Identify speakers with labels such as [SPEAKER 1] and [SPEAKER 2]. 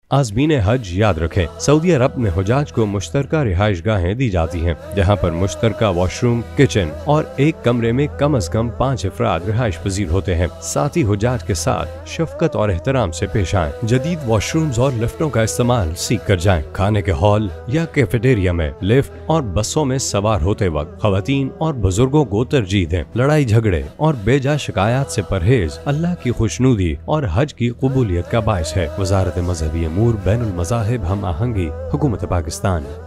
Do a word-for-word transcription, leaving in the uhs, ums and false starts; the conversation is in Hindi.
[SPEAKER 1] आज़मीन हज याद रखें, सऊदी अरब में हुजाज को मुश्तरका रिहाइश गाहें दी जाती हैं, जहाँ पर मुश्तरका वॉशरूम, किचन और एक कमरे में कम अज कम पाँच अफराद रिहाइश पजीर होते हैं। साथ ही हुजाज के साथ शफकत और एहतराम से पेश आएं। जदीद वॉशरूम्स और लिफ्टों का इस्तेमाल सीख कर जाएं। खाने के हॉल या कैफेटेरिया में लिफ्ट और बसों में सवार होते वक्त खवातीन और बुजुर्गों को तरजीह दें। लड़ाई झगड़े और बेजा शिकायत से परहेज अल्लाह की खुशनुदी और हज की कबूलियत का बायस है। वजारत मजहबी अमूर बैनुल मज़ाहिब हम आहंगी, हुकूमत पाकिस्तान।